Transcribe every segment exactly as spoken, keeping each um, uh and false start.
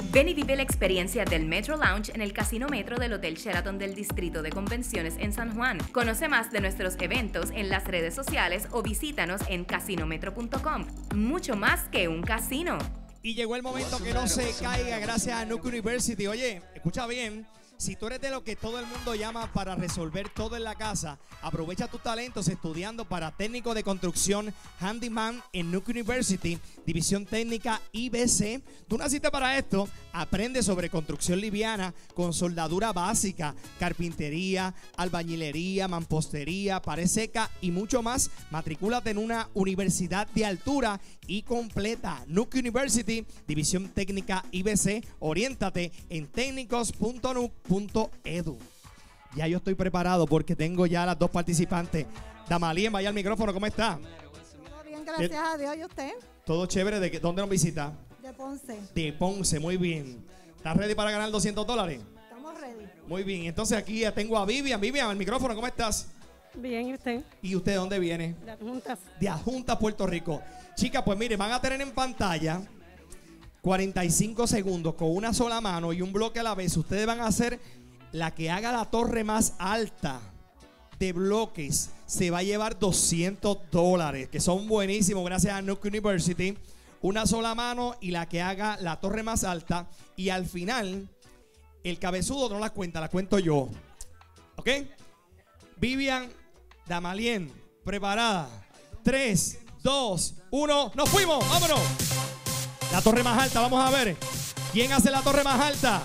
Ven y vive la experiencia del Metro Lounge en el Casino Metro del Hotel Sheraton del Distrito de Convenciones en San Juan. Conoce más de nuestros eventos en las redes sociales o visítanos en casino metro punto com. Mucho más que un casino. Y llegó el momento que no se caiga gracias a Nuke University. Oye, escucha bien. Si tú eres de lo que todo el mundo llama para resolver todo en la casa, aprovecha tus talentos estudiando para técnico de construcción handyman en Nuke University, división técnica I B C. Tú naciste para esto. Aprende sobre construcción liviana con soldadura básica, carpintería, albañilería, mampostería, pared seca y mucho más. Matricúlate en una universidad de altura y completa. Nuke University, división técnica I B C. Oriéntate en técnicos punto nuke punto edu. Ya yo estoy preparado porque tengo ya las dos participantes. Damalien, vaya al micrófono, ¿cómo está? Todo bien, gracias a Dios. ¿Y usted? Todo chévere. ¿De qué, dónde nos visita? De Ponce. De Ponce, muy bien. ¿Estás ready para ganar doscientos dólares? Estamos ready. Muy bien, entonces aquí ya tengo a Vivian. Vivian, al micrófono, ¿cómo estás? Bien, ¿y usted? ¿Y usted de dónde viene? De Adjuntas. De Adjuntas, Puerto Rico. Chicas, pues mire, van a tener en pantalla cuarenta y cinco segundos con una sola mano y un bloque a la vez. Ustedes van a hacer la que haga la torre más alta de bloques. Se va a llevar doscientos dólares, que son buenísimos gracias a Nuke University. Una sola mano y la que haga la torre más alta. Y al final, el cabezudo no la cuenta, la cuento yo. ¿Ok? Vivian, Damalien, preparada. tres, dos, uno, ¡nos fuimos! ¡Vámonos! La torre más alta, vamos a ver. ¿Quién hace la torre más alta?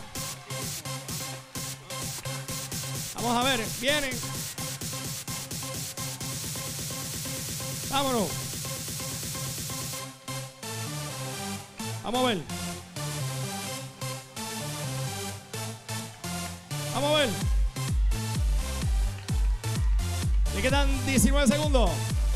Vamos a ver, vienen. Vámonos. Vamos a ver. Vamos a ver. Le quedan diecinueve segundos.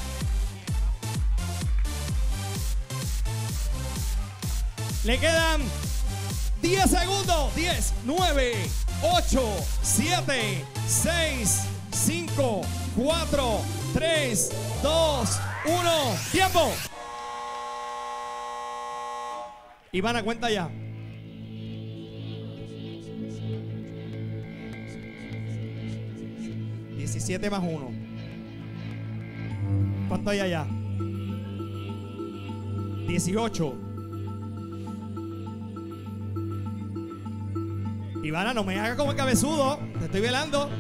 Le quedan diez segundos. diez, nueve, ocho, siete, seis, cinco, cuatro, tres, dos, uno. ¡Tiempo! Ivana, cuenta ya. diecisiete más uno. ¿Cuánto hay allá? dieciocho. Ivana, no me hagas como el cabezudo. Te estoy velando.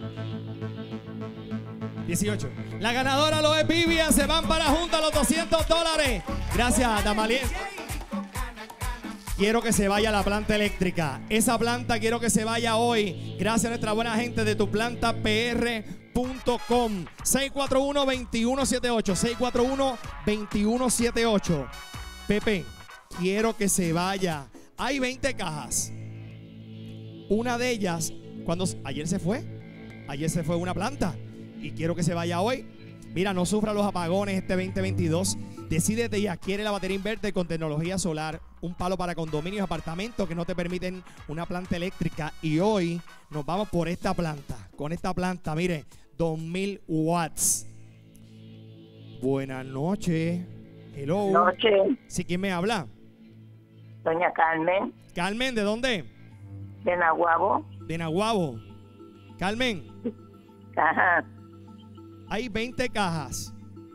dieciocho. La ganadora lo es Vivian. Se van para junta los doscientos dólares. Gracias, Damalien. Quiero que se vaya la planta eléctrica. Esa planta quiero que se vaya hoy. Gracias a nuestra buena gente de tu planta P R punto com. seis cuatro uno, dos uno siete ocho. seis cuatro uno, dos uno siete ocho. Pepe, quiero que se vaya. Hay veinte cajas. Una de ellas, cuando ayer se fue, ayer se fue una planta y quiero que se vaya hoy. Mira, no sufra los apagones este veinte veintidós. Decídete y adquiere la batería inverter con tecnología solar, un palo para condominios y apartamentos que no te permiten una planta eléctrica. Y hoy nos vamos por esta planta, con esta planta, mire, dos mil watts. Buenas noches. Hello. Noche. ¿Sí, quién me habla? Doña Carmen. Carmen, ¿de dónde? De Naguabo. De Naguabo. Carmen. Ajá. Hay veinte cajas.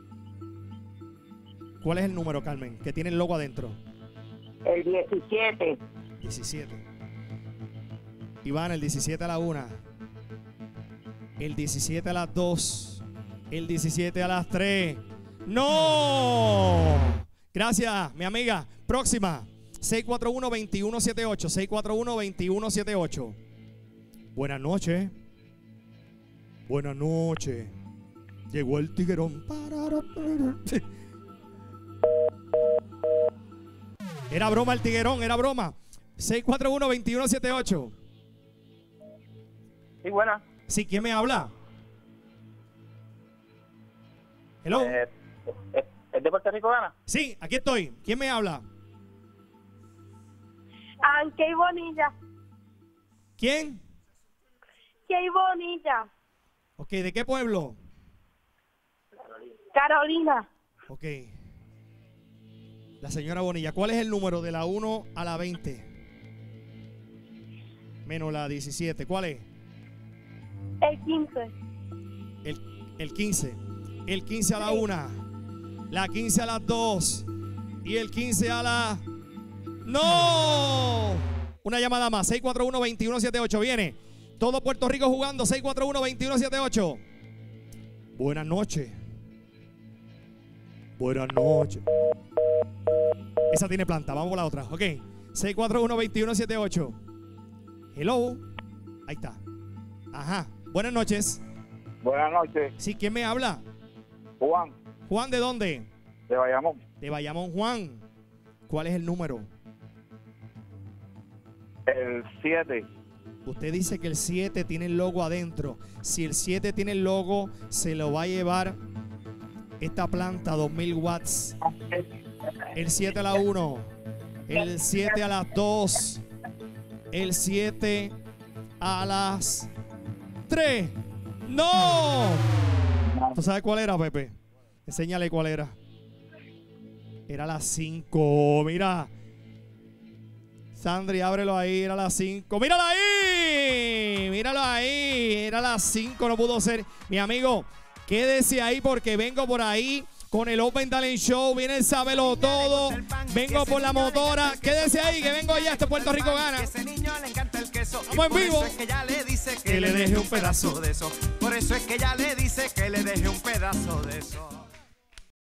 ¿Cuál es el número, Carmen? Que tiene el logo adentro. El diecisiete. diecisiete. Iván, el diecisiete a la una. El diecisiete a las dos. El diecisiete a las tres. ¡No! Gracias, mi amiga. Próxima. seis cuatro uno, dos uno siete ocho. seis cuatro uno, dos uno siete ocho. Buenas noches. Buenas noches. Llegó el tiguerón. Era broma el tiguerón, era broma. seis cuatro uno, dos uno siete ocho. Sí, buena. Sí, ¿quién me habla? Hello. Eh, ¿Es es de Puerto Rico, Ana? Sí, aquí estoy. ¿Quién me habla? Ah, Key Bonilla. ¿Quién? Key Bonilla. Ok, ¿de qué pueblo? Carolina. Ok. La señora Bonilla, ¿cuál es el número de la uno a la veinte? Menos la diecisiete. ¿Cuál es? El quince. El, el quince. El quince a la una. La quince a las dos. Y el quince a la... ¡No! Una llamada más. seis cuatro uno, dos uno siete ocho. Viene. Todo Puerto Rico jugando. seis cuatro uno, dos uno siete ocho. Buenas noches. Buenas noches. Esa tiene planta. Vamos por la otra. Ok. seis cuatro uno, dos uno siete ocho. Hello. Ahí está. Ajá. Buenas noches. Buenas noches. Sí, ¿quién me habla? Juan, Juan, ¿de dónde? de Bayamón. De Bayamón, Juan. ¿Cuál es el número? El siete. Usted dice que el siete tiene el logo adentro. Si el siete tiene el logo, se lo va a llevar esta planta dos mil watts. El siete a la uno. El siete a las dos. El siete a las tres. ¡No! ¿Tú sabes cuál era, Pepe? Enséñale cuál era. Era las cinco. Mira. Sandri, ábrelo ahí. Era las cinco. ¡Míralo ahí! ¡Míralo ahí! Era las cinco. No pudo ser. Mi amigo, quédese ahí porque vengo por ahí con el Open Talent Show. Viene el Sábelo Todo. Vengo por la motora. Quédese ahí que vengo ya. Este Puerto Rico gana. Ese niño le encanta el queso. Vamos en vivo. Por eso es que ella le dice que, Que le deje un pedazo de eso. Por eso es que ella le dice que le deje un pedazo de eso.